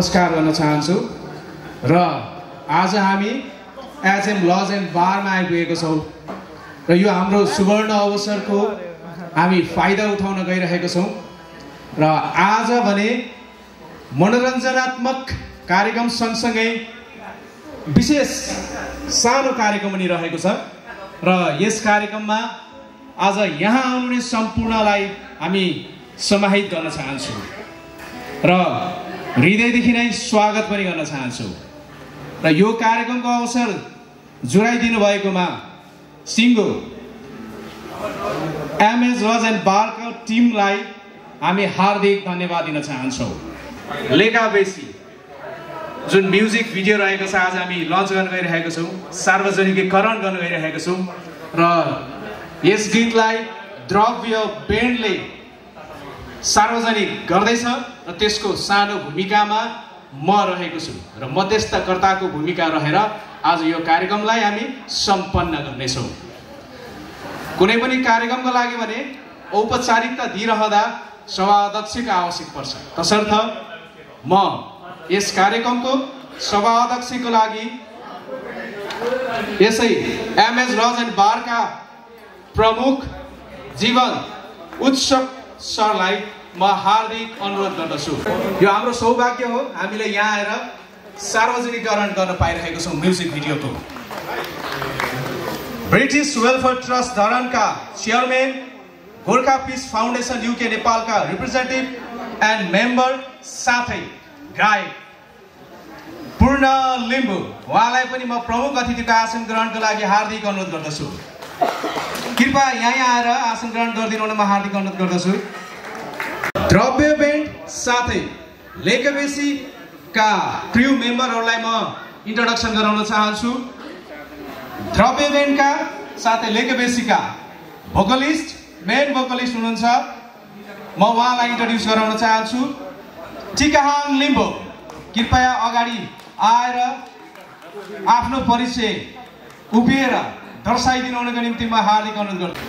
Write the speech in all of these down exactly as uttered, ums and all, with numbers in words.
नमस्कार गर्न चाहन्छु र आज हामी एचएम लज एन्ड बारमा आइपुगेको छौँ र यो हाम्रो सुवर्ण अवसरको हामी फाइदा उठाउन गइरहेको छौँ र आज भने मनोरञ्जनात्मक कार्यक्रम सँगसँगै विशेष सानो कार्यक्रम पनि रहेको छ र यस कार्यक्रममा आज यहाँ आउनुहुने सम्पूर्णलाई हामी समाहित गर्न चाहन्छौँ र हृदयदेखि नै स्वागत पनि गर्न चाहन्छु र यो कार्यक्रमको अवसर जुराइदिनु भएकोमा सिङ्गो एमएस लज एन्ड बारको टिमलाई हामी हार्दिक धन्यवाद दिन चाहन्छौँ। लेकाबेसी जुन म्युजिक भिडियो रहेको छ आज हामी लन्च गर्न गइरहेको छौँ, सार्वजनिकीकरण गर्न गइरहेको छौँ र यस गीतलाई द्रव्य बेन्डले सार्वजनिक गर्दैछ र त्यसको सानो भूमिकामा म रहेको छु र मध्यस्थकर्ताको भूमिका रहेर आज यो कार्यक्रमलाई हामी सम्पन्न गर्नेछौँ। कुनै पनि कार्यक्रमको लागि भने औपचारिकता दिइरहँदा सभाध्यक्षको आवश्यक पर्छ, तसर्थ म यस कार्यक्रमको सभाध्यक्षको लागि यसै एमएस लज एन्ड बारका प्रमुख जीवन उत्सव सरलाई म हार्दिक अनुरोध गर्दछु। यो हाम्रो सौभाग्य हो हामीले यहाँ आएर सार्वजनिकीकरण गर्न पाइरहेको छौँ म्युजिक भिडियोको। ब्रिटिस वेलफेयर ट्रस्ट धरानका chairman, Gorkha peace foundation UK नेपालका रिप्रेजेन्टेटिभ एन्ड मेम्बर साथै गायक पूर्ण लिम्बू उहाँलाई पनि म प्रमुख अतिथिको आसन ग्रहणको लागि हार्दिक अनुरोध गर्दछु। कृपया यहाँ आएर आसन ग्रहण गरिदिनु म हार्दिक अनुरोध गर्दछु। द्रव्य बेन्ड साथै लेकाबेसीका क्र्यु मेम्बरहरूलाई म इन्ट्रोडक्सन गराउन चाहन्छु। द्रव्य बेन्डका साथै लेकाबेसीका भोकलिस्ट मेन भोकलिस्ट हुनुहुन्छ, म उहाँलाई इन्ट्रोड्युस गराउन चाहन्छु। टिकाहाङ लिम्बू कृपया अगाडि आएर आफ्नो परिचय उभिएर दर्शाइदिनुको निम्ति म हार्दिक अनुरोध गर्छु।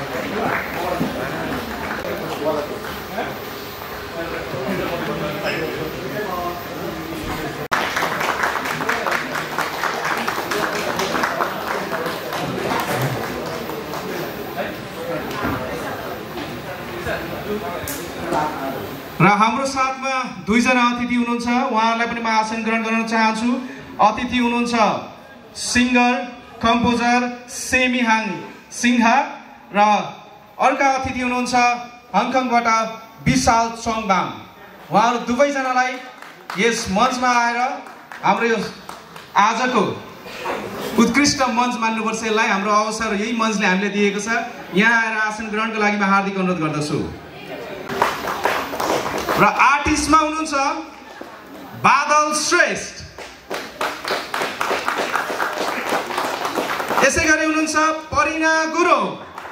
र हाम्रो साथमा दुईजना अतिथि हुनुहुन्छ, उहाँहरूलाई पनि म आसन ग्रहण गर्न चाहन्छु। अतिथि हुनुहुन्छ सिङ्गर कम्पोजर सेमिहाङ सिन्हा र अर्का अतिथि हुनुहुन्छ हङकङबाट विशाल चोङबाम। उहाँहरू दुवैजनालाई यस मञ्चमा आएर हाम्रो यो आजको उत्कृष्ट मञ्च मान्नुपर्छ, यसलाई हाम्रो अवसर यही मञ्चले हामीले दिएको छ। यहाँ आएर आसन ग्रहणको लागि म हार्दिक अनुरोध गर्दछु। र आर्टिस्टमा हुनुहुन्छ बादल श्रेष्ठ, यसै गरी हुनुहुन्छ परिना गुरुङ,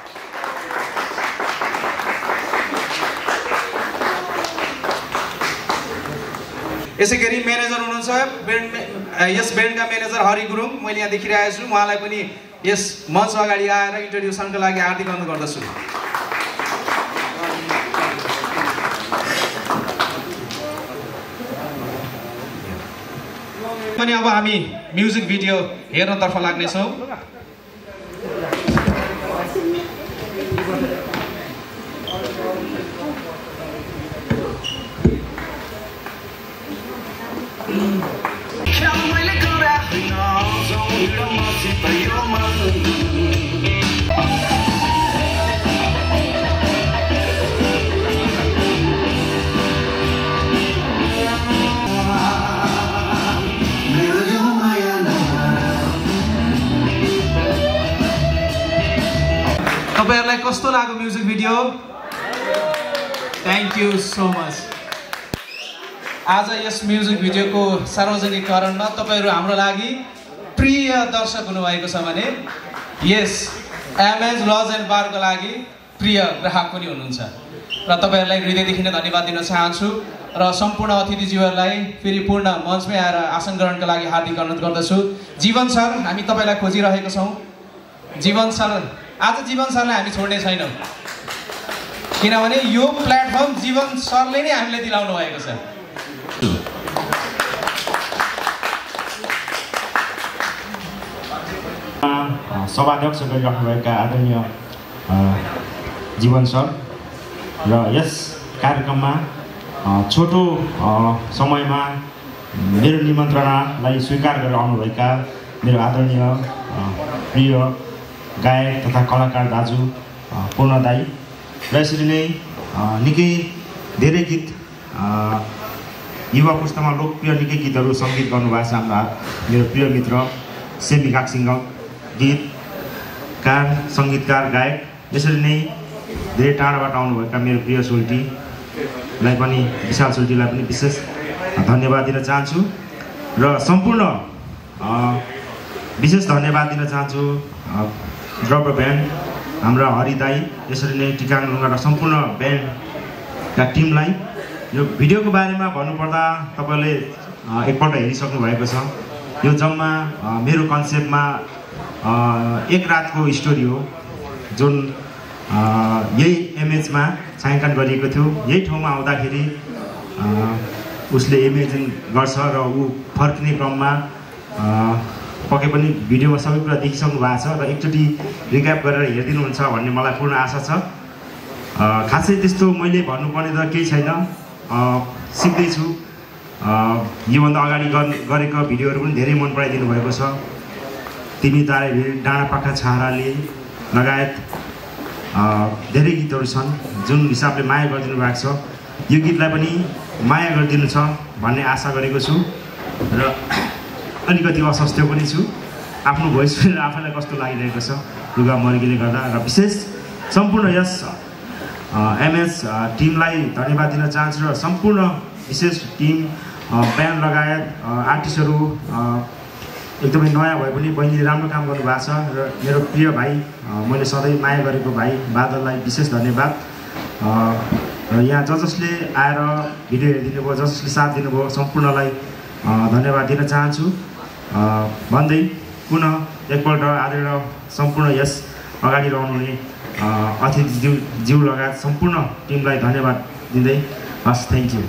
यसै गरी म्यानेजर हुनुहुन्छ बेन्ड यस बेन्डका म्यानेजर हरि गुरुङ, मैले यहाँ देखिरहेको छु। उहाँलाई पनि यस मञ्च अगाडि आएर इन्ट्रोड्युसनको लागि हार्दिक अनुरोध गर्दछु। पनि अब हामी म्युजिक भिडियो हेर्नतर्फ लाग्नेछौँ। तपाईहरुलाई कस्तो लाग्यो music video? Thank you so much. आज यस म्युजिक भिडियोको सार्वजनिकीकरणमा तपाईहरु हाम्रो लागि प्रिय दर्शक हुनुभएको छ भने यस एमएस लज एन्ड बारको लागि प्रिय ग्राहक पनि हुनुहुन्छ र तपाईहरुलाई हृदयदेखि नै धन्यवाद दिन चाहन्छु र सम्पूर्ण अतिथिज्यूहरूलाई फेरि पूर्ण मञ्चमै आएर आसन ग्रहणको लागि हार्दिक अनुरोध गर्दछु। जीवन सर, हामी तपाईलाई खोजिरहेका छौँ। जीवन सर, आज जीवन सरलाई हामी छोड्ने छैनौँ किनभने यो प्लेटफर्म जीवन सरले नै हामीलाई दिलाउनु भएको छ। सभाध्यक्ष गरिराख्नुभएका आदरणीय जीवन सर र यस कार्यक्रममा छोटो समयमा मेरो निमन्त्रणालाई स्वीकार गरेर आउनुभएका मेरो आदरणीय प्रिय गायक तथा कलाकार दाजु पूर्ण दाई र यसरी नै निकै धेरै गीत युवा पुस्तामा लोकप्रिय निकै गीतहरू सङ्गीत गर्नुभएको छ हाम्रा मेरो प्रिय मित्र सेमी काक्सिङ गीतकार सङ्गीतकार गायक यसरी नै धेरै टाढाबाट आउनुभएका मेरो प्रिय सोल्टीलाई पनि विशाल सोल्टीलाई पनि विशेष धन्यवाद दिन चाहन्छु र सम्पूर्ण विशेष धन्यवाद दिन चाहन्छु द्रव्य ब्यान्ड हाम्रा हरि दाई यसरी नै टिकाङलुङका र सम्पूर्ण ब्यान्डका टिमलाई यो भिडियोको बारेमा भन्नुपर्दा तपाईँले एकपल्ट हेरिसक्नु भएको छ यो जम्मा मेरो कन्सेप्टमा एक रातको स्टोरी हो जुन यही इमेजमा छायाङ्कन गरिएको थियो यही ठाउँमा आउँदाखेरि उसले इमेजिन गर्छ र ऊ फर्किने क्रममा पक्कै पनि भिडियोमा सबै कुरा देखिसक्नु भएको छ र एकचोटि रिक्याप गरेर हेरिदिनुहुन्छ भन्ने मलाई पूर्ण आशा छ। खासै त्यस्तो मैले भन्नुपर्ने त केही छैन, सिक्दैछु। योभन्दा अगाडि गरेको भिडियोहरू पनि धेरै मन पराइदिनु भएको छ। तिमी तारे भिड, डाँडा पाखा छाराले लगायत धेरै गीतहरू छन् जुन हिसाबले माया गरिदिनु भएको छ। यो गीतलाई पनि माया गरिदिनु छ भन्ने आशा गरेको छु र अलिकति अस्वस्थ पनि छु। आफ्नो भोइस पनि आफैलाई कस्तो लागिरहेको छ लुगा मर्गीले गर्दा। र विशेष सम्पूर्ण यस एमएस टिमलाई धन्यवाद दिन चाहन्छु र सम्पूर्ण विशेष टिम ब्यान्ड लगायत आर्टिस्टहरू एकदमै नयाँ भए पनि बहिनीले राम्रो काम गर्नुभएको छ र मेरो प्रिय भाइ मैले सधैँ माया गरेको भाइ बादललाई विशेष धन्यवाद। र यहाँ ज जसले आएर भिडियो हेरिदिनु भयो, ज जसले साथ दिनुभयो सम्पूर्णलाई धन्यवाद दिन चाहन्छु भन्दै पुनः एकपल्ट आदरणीय सम्पूर्ण यस अगाडि रहनुहुने अतिथि ज्यू ज्यू लगायत सम्पूर्ण टिमलाई धन्यवाद दिँदै हस्। Thank you.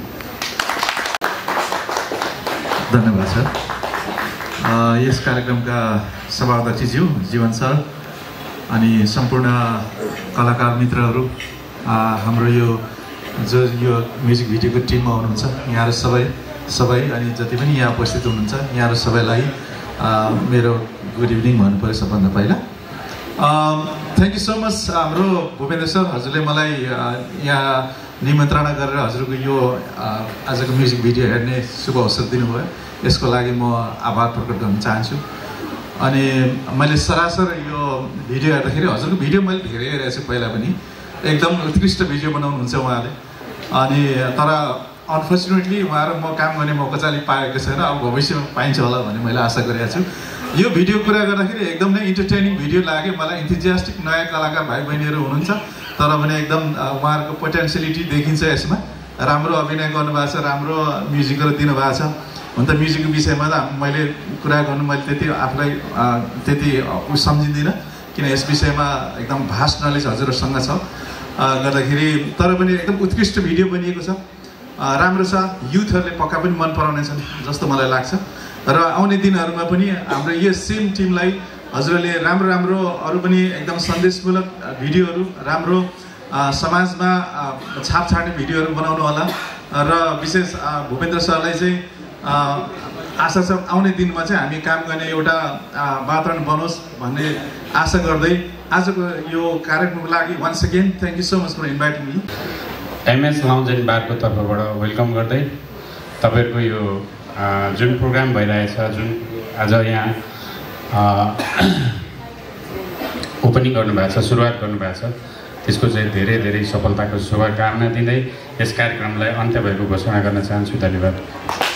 धन्यवाद सर। यस कार्यक्रमका सभाध्यक्षज्यू जीवन सर अनि सम्पूर्ण कलाकार मित्रहरू, हाम्रो यो जो यो म्युजिक भिडियोको टिममा हुनुहुन्छ यहाँहरू सबै सबै अनि जति पनि यहाँ उपस्थित हुनुहुन्छ यहाँहरू सबैलाई मेरो गुड इभिनिङ भन्नु पऱ्यो सबभन्दा पहिला। थ्याङ्क यू सो मच हाम्रो भूपेन्द्र सर, हजुरले मलाई यहाँ निमन्त्रणा गरेर हजुरको यो आजको म्युजिक भिडियो हेर्ने शुभ अवसर दिनुभयो, यसको लागि म आभार प्रकट गर्न चाहन्छु। अनि मैले सरासर यो भिडियो हेर्दाखेरि हजुरको भिडियो मैले धेरै हेरेको छु पहिला पनि, एकदम उत्कृष्ट भिडियो बनाउनुहुन्छ उहाँले। अनि तर अनफर्चुनेटली उहाँहरू म काम गर्ने मौका चाहिँ अलिक पाएको छैन, अब भविष्यमा पाइन्छ होला भन्ने मैले आशा गरेको छु। यो भिडियो कुरा गर्दाखेरि एकदम नै इन्टरटेनिङ भिडियो लाग्यो मलाई। इन्थुजियास्टिक नयाँ कलाकार भाइ बहिनीहरू हुनुहुन्छ तर पनि एकदम उहाँहरूको पोटेन्सियलिटी देखिन्छ यसमा। राम्रो अभिनय गर्नुभएको छ, राम्रो म्युजिकहरू दिनुभएको छ। हुन त म्युजिकको विषयमा त मैले कुरा गर्नु मैले त्यति आफूलाई त्यति उस सम्झिँदिनँ किन यस विषयमा एकदम भास्ट नलेज हजुरहरूसँग छ गर्दाखेरि, तर पनि एकदम उत्कृष्ट भिडियो बनिएको छ, राम्रो छ। युथहरूले पक्का पनि मन पराउनेछन् जस्तो मलाई लाग्छ। र आउने दिनहरूमा पनि हाम्रो यो सेम टिमलाई हजुरहरूले राम्रो राम्रो अरू पनि एकदम सन्देशमूलक भिडियोहरू, राम्रो समाजमा छाप छाड्ने भिडियोहरू बनाउनु होला। र विशेष भूपेन्द्र सरलाई चाहिँ आशा छ आउने दिनमा चाहिँ हामी काम गर्ने एउटा वातावरण बनोस् भन्ने आशा गर्दै आजको यो कार्यक्रमको लागि once again thank you so much for inviting me. MS lounge and बारको तर्फबाट वेलकम गर्दै तपाईँहरूको यो जुन प्रोग्राम भइरहेछ, जुन आज यहाँ ओपनिङ गर्नुभएको छ, सुरुवात गर्नुभएको छ, त्यसको चाहिँ धेरै धेरै सफलताको शुभकामना दिँदै यस कार्यक्रमलाई अन्त्य भएको घोषणा गर्न चाहन्छु। धन्यवाद।